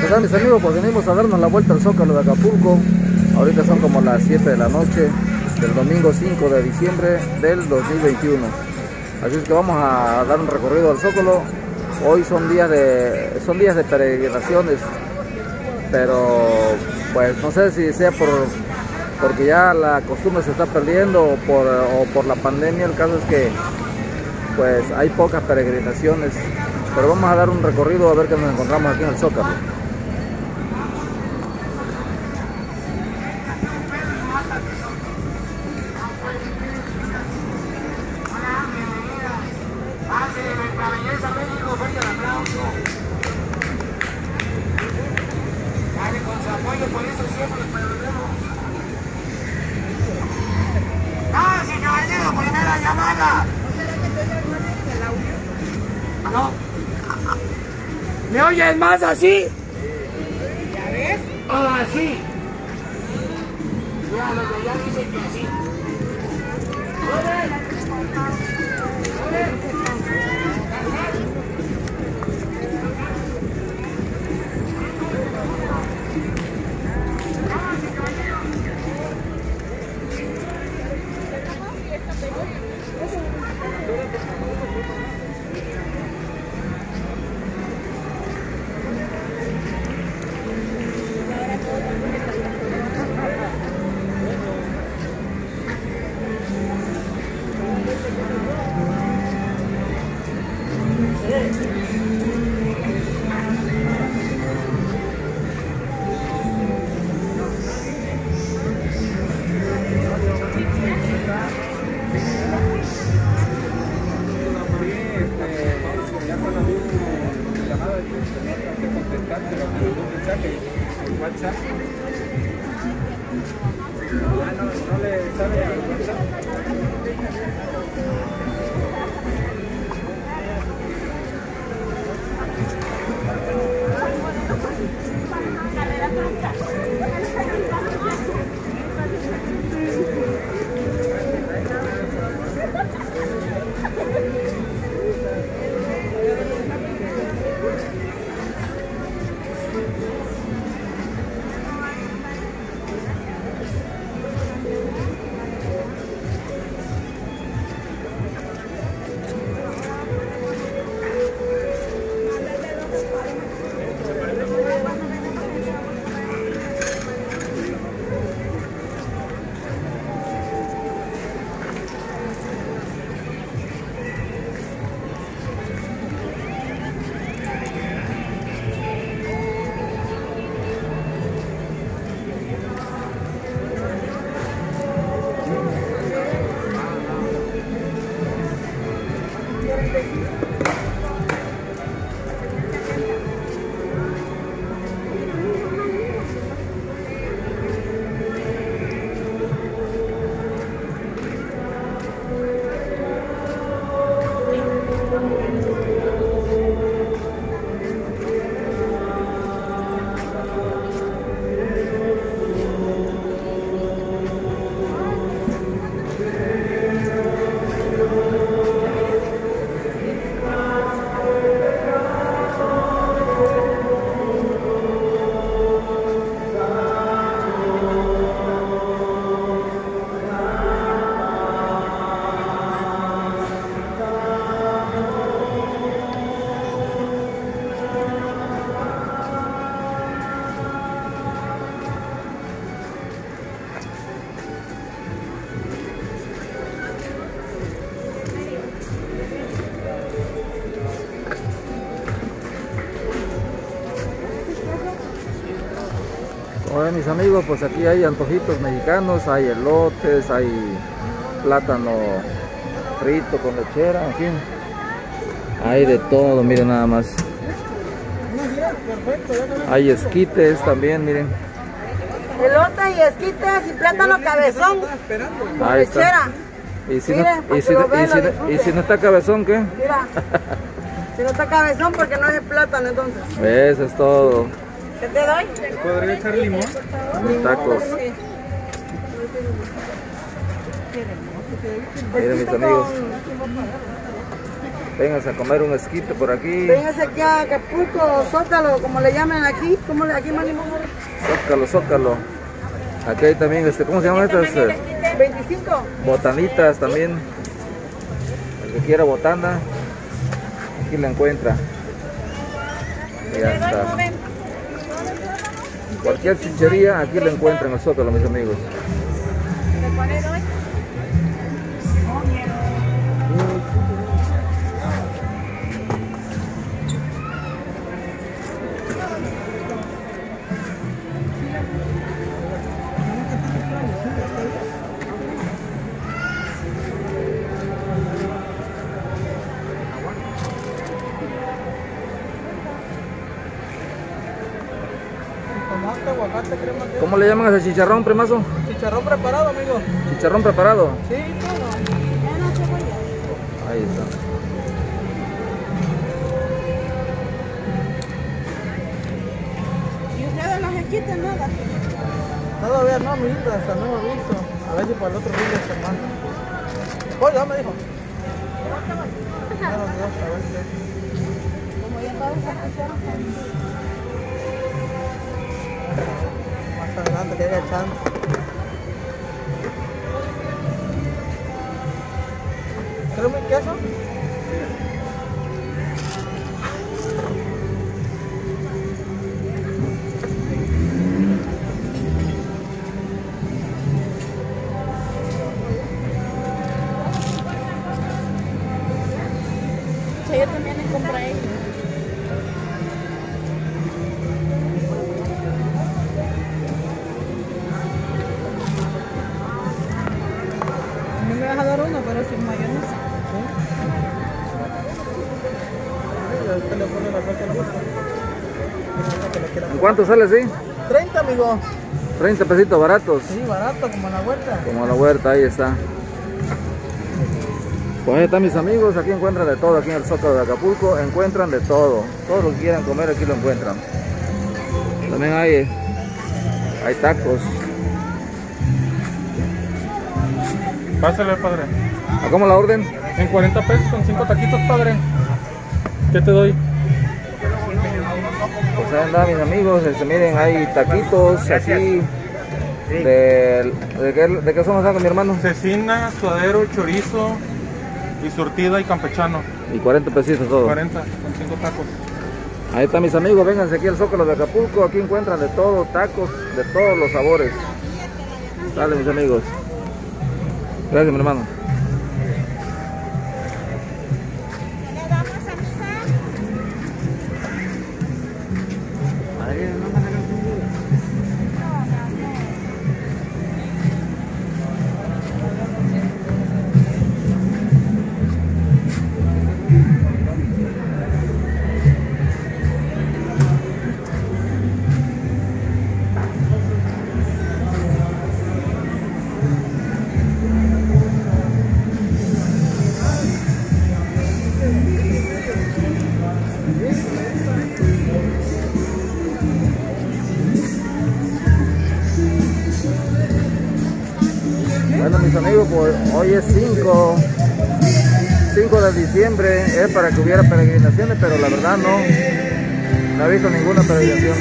¿Qué tal, mis amigos? Pues venimos a darnos la vuelta al Zócalo de Acapulco. Ahorita son como las 7 de la noche del domingo 5 de diciembre del 2021. Así es que vamos a dar un recorrido al Zócalo. Hoy son días de peregrinaciones, pero pues no sé si sea porque ya la costumbre se está perdiendo o por la pandemia. El caso es que pues hay pocas peregrinaciones, pero vamos a dar un recorrido a ver qué nos encontramos aquí en el Zócalo. Primera llamada. No. ¿Me oyes más así? ¿Ya ves? O así. Ya, los de allá dicen que así. Hola mis amigos, pues aquí hay antojitos mexicanos, hay elotes, hay plátano frito con lechera, en fin, hay de todo, miren nada más. Hay esquites también, miren. Elote y esquites y plátano cabezón con Ahí está. lechera. Y si, Miren, no, y si no está cabezón, ¿qué? Mira, si no está cabezón porque no es el plátano entonces. ¿Ves? Es todo. ¿Qué te doy? ¿Podría echar limón? Mis tacos. Miren mis amigos. Vénganse a comer un esquite por aquí. Véngase aquí a Acapulco, Zócalo, como le llaman aquí. ¿Cómo le aquí manimos? Zócalo. Aquí hay también, ¿cómo se llaman estas? 25. Botanitas también. El que quiera botana, aquí la encuentra. Ya está. Cualquier chuchería, aquí la encuentran en el Zócalo, mis amigos. Tomate, aguacate, crema. ¿Cómo le llaman a ese chicharrón, primazo? Chicharrón preparado, amigo. Chicharrón preparado. Sí, todo. Ahí está. ¿Y ustedes las esquites nada? Todavía no, amiguita, hasta no he visto. A ver si para el otro fin de semana. Oh, ya me dijo. Claro, Dios, a ver qué. Como ya todos se pusieron Más adelante que haya chance. ¿Crema y queso? Sí, yo también les compré ellos. No me vas a dar uno, pero sin mayonesa. Usted le pone la salsa a la persona. ¿En cuánto sale así? 30, amigo. 30 pesitos baratos. Sí, barato, como en la huerta. Como la huerta, ahí está. Pues ahí están mis amigos, aquí encuentran de todo, aquí en el Zócalo de Acapulco, encuentran de todo. Todo lo que quieran comer aquí lo encuentran. También hay tacos. Pásale, padre. ¿A cómo la orden? En 40 pesos con 5 taquitos, padre. ¿Qué te doy? Pues ahí andan mis amigos, miren, hay taquitos aquí. ¿De qué somos acá, mi hermano? Cecina, suadero, chorizo y surtida y campechano. Y 40 pesitos todo. 40 con 5 tacos. Ahí están mis amigos, vénganse aquí al Zócalo de Acapulco, aquí encuentran de todo, tacos de todos los sabores. Dale, mis amigos. Gracias, mi hermano. Bueno, mis amigos, pues hoy es 5 de diciembre, es para que hubiera peregrinaciones, pero la verdad no he visto ninguna peregrinación.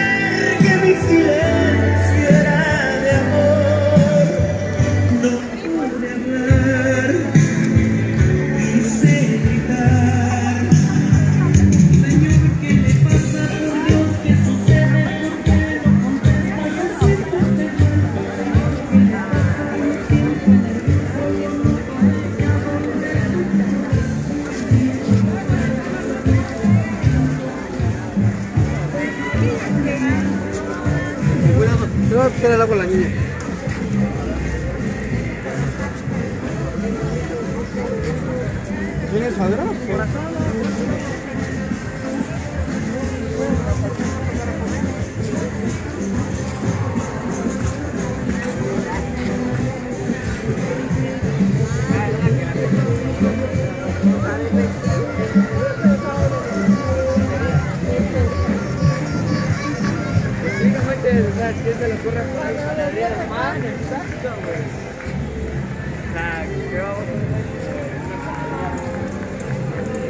Yo voy a buscar el agua a la niña. ¿Tienes suadero? Por acá. ¿Quién se le ocurre poner panadería de pan? Exacto, güey. O sea, ¿qué vamos a hacer?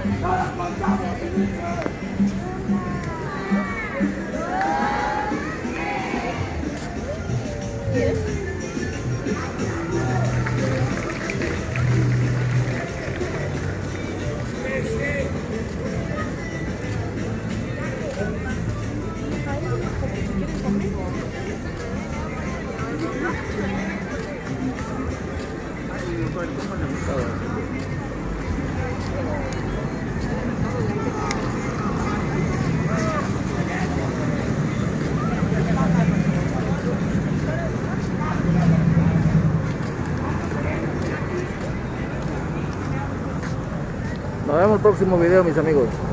Nos vemos en el próximo video, mis amigos.